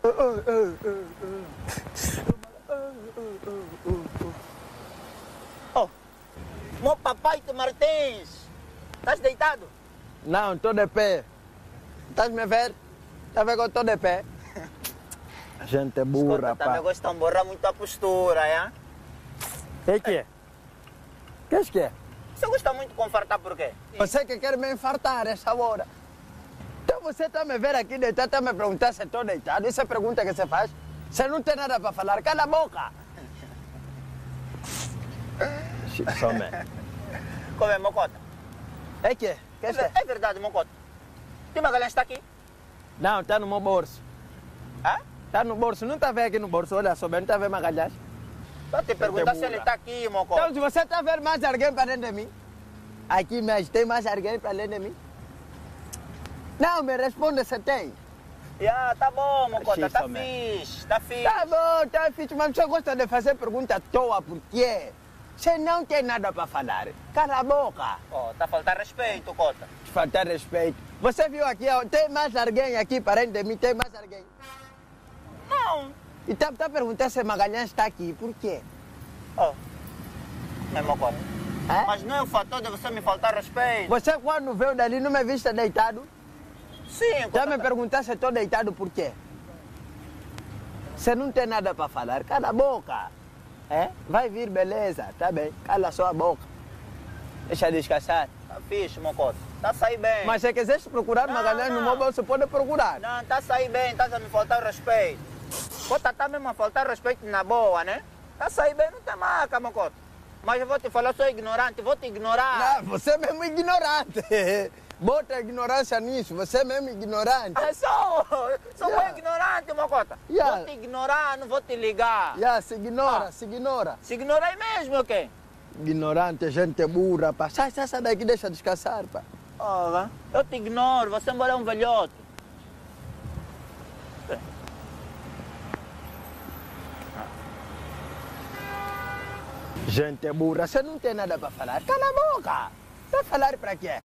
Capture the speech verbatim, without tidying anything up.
Oh, meu papai de Martins, estás deitado? Não, estou de pé. Estás me ver? Está a ver que eu estou de pé? A gente é burra, Escuta, pá. também gostam de borrar muito a postura, é? O que é? O que é que é? Você gosta muito de confartar por quê? Você que quer me infartar essa hora. Então você está me ver aqui deitado, está me perguntar se estou deitado. Isso é pergunta que você faz? Você não tem nada para falar, cala a boca. Some. Como é, Mocota? É que? Que é? É, é verdade, Mocota. Tem Magalhães está aqui? Não, está no meu bolso. Hã? Está no bolso, não está a ver aqui no bolso, olha só, não está a ver Magalhães. Estou a te perguntar se ele está aqui, Mocota. Então, se você está a ver mais alguém para dentro de mim, aqui mesmo, tem mais alguém para dentro de mim? Não, me responde se tem. Yeah, tá bom, Mocota, Xista, tá man. fixe, tá fixe. Tá bom, tá fixe, mas você gosta de fazer pergunta à toa, por quê? Você não tem nada para falar. Cala a boca. Oh, tá faltando respeito, Cota. Faltar respeito. Você viu aqui, ó, tem mais alguém aqui para dentro de mim? Tem mais alguém? Não. E tá, tá perguntando se Magalhães está aqui, por quê? Oh, é, Mocota. É? Mas não é o fator de você me faltar respeito. Você quando veio dali não me viste deitado? Sim, Já Cota. me perguntar se estou deitado por quê? Você não tem nada para falar, cala a boca. É? Vai vir, beleza, tá bem, cala sua boca. Deixa descansar. Tá fixe, Mocota. Tá sair bem. Mas se quiser procurar Não, Magalhães no não. meu bolso, pode procurar. Não, tá sair bem, tá a me faltar respeito. Cota, tá mesmo a faltar respeito na boa, né? Tá sair bem, não tem marca, Mocota. Mas eu vou te falar, eu sou ignorante, vou te ignorar. Não, você é mesmo ignorante. Bota ignorância nisso, você é mesmo ignorante. Eu sou, sou Yeah. bem ignorante, Mocota. Yeah. Vou te ignorar, não vou te ligar. Já, se ignora, Ah. se ignora. Se ignorar mesmo, o quê? Ignorante, gente burra, pá. Sai, sai, sai daqui, deixa descansar, pá. Oh, eu te ignoro, você embora é um velhote. Gente burra, você não tem nada para falar. Cala a boca. Vai falar para quê?